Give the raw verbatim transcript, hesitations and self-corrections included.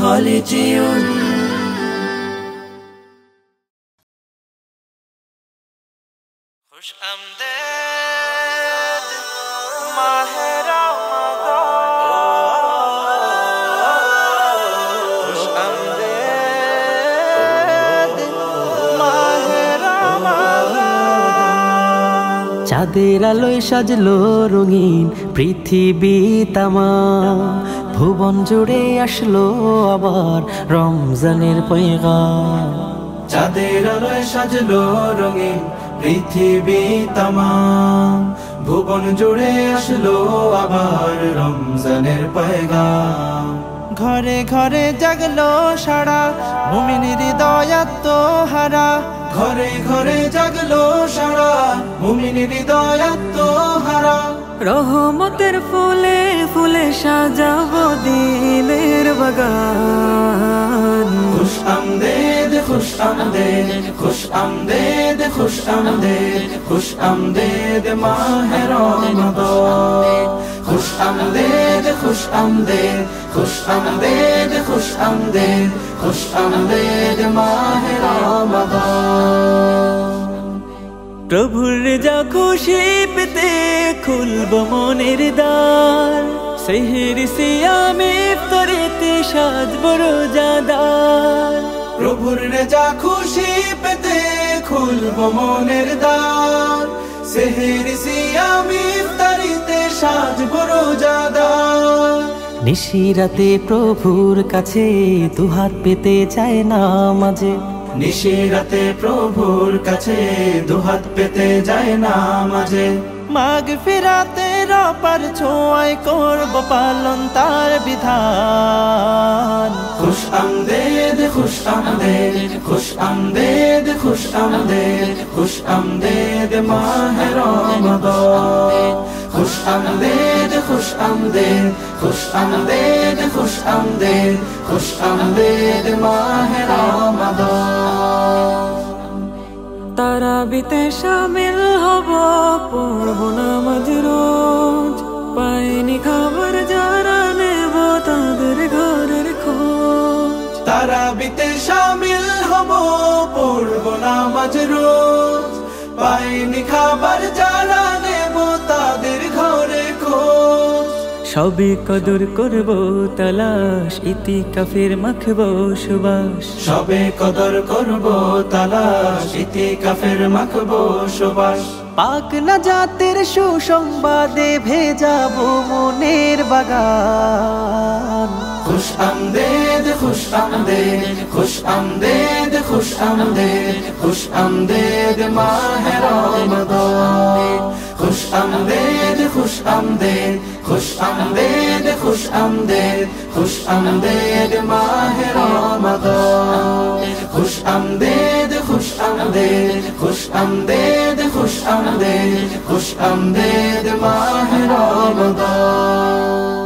خالدون خوش آمدید ماه رمضان خوش آمدید ماه رمضان চাঁদের আলোয় সাজলো রঙিন পৃথিবী তামাম ভুবন জুড়ে আসলো আবার রমজানের পয়গাম চাঁদের আলোয় সাজলো রঙিন পৃথিবী তামাম ভুবন জুড়ে আসলো আবার রমজানের পয়গাম ঘরে ঘরে জাগলো সারা মুমিনের হৃদয়াত্ম হারা ঘরে ঘরে জাগলো সারা মুমিনের হৃদয়াত্ম হারা রহমতের ফুলে ফুলে সাজাবো দিলের বাগান খুশ আমদেদ খুশ আমদেদ খুশ আমদেদ খুশ আমদেদ খুশ আমদেদ মাহে রমাদান খুশ আমদেদ খুশ আমদেদ খুশ আমদেদ খুশ আমদেদ খুশ আমদেদ মাহে রমাদান প্রভুর রেজা খুশি পেতে খুলবো মনের দ্বার সেহরি সিয়ামে ইফতারেতে সাজবো রোজাদার প্রভুর রেজা খুশি পেতে খুলবো মনের দ্বার সেহরি সিয়ামে ইফতারিতে সাজবো রোজাদার নিশিরাতে প্রভুর কাছে দুহাত পেতে চায় না মাঝে নিশিরাতে প্রভুর কাছে দুহাত পেতে যায় না মাঝে মাগ ফিরাতে রাপার ছোঁয়ায় করব পালন তার বিধান খুশ আমদেদ খুশ আমদেদ খুশ আমদেদ খুশ আমদেদ খুশ আমদেদ মাহে রমাদান খুশ আমদেদ খুশ আমদেদ খুশ আমদেদ খুশ আমদেদ খুশ আমদেদ মাহে রমাদান তারাবিতে শামিল হব পড়ব নামাজ রোজ পাইনি খাবার যারা নেব তাদের ঘরের খোঁজ তারাবিতে শামিল হব পড়ব নামাজ রোজ পাইনি খাবার যারা নেব তাদের ঘরে খোঁজ সবে কদর করব তালাশ ইতিকাফের মাখবো সুবাস সবে কদর করব তালাশ ইতিকাফের মাখবো সুবাস পাক না জাতের সুসংবাদে ভেজাবো মনের বাগান খুশ আমদেদ খুশ আমদেদ খুশ আমদেদ খুশ আমদেদ খুশ আমদেদ মাহে রমাদান খুশ আমদেদ খুশ আমদেদ খুশ আমদেদ খুশ আমদেদ খুশ আমদেদ মাহে রমাদান খুশ আমদেদ খুশ আমদেদ খুশ আমদেদ খুশ আমদেদ খুশ আমদেদ মাহে রমাদান